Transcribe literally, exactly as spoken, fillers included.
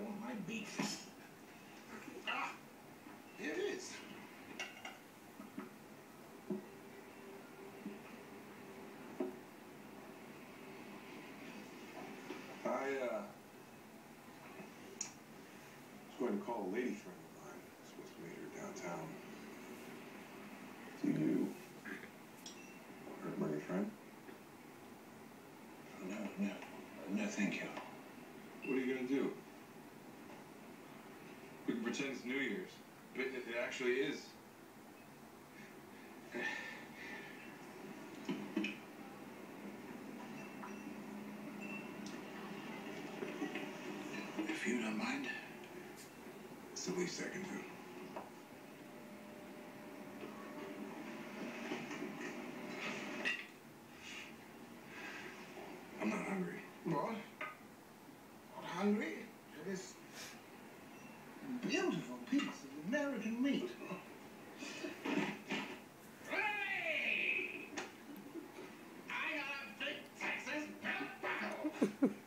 want my beef. Ah, here it is. I, uh, was going to call a lady friend of mine. I was supposed to meet her downtown. Do you want her to bring a friend? No, no, no, thank you. What are you gonna do? We can pretend it's New Year's, but it, it actually is. If you don't mind. It's the least I can do. I'm not hungry. What? Not hungry? This beautiful piece of American meat. Hey! I got a big Texas bell buckle.